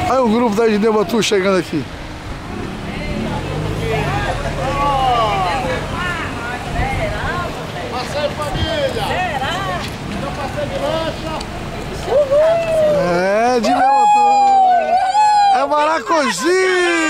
Olha o grupo da Edneu Batu chegando aqui. Passeio família! Será? Então passeio de lancha! É, Edneu Batu! É Maracogi!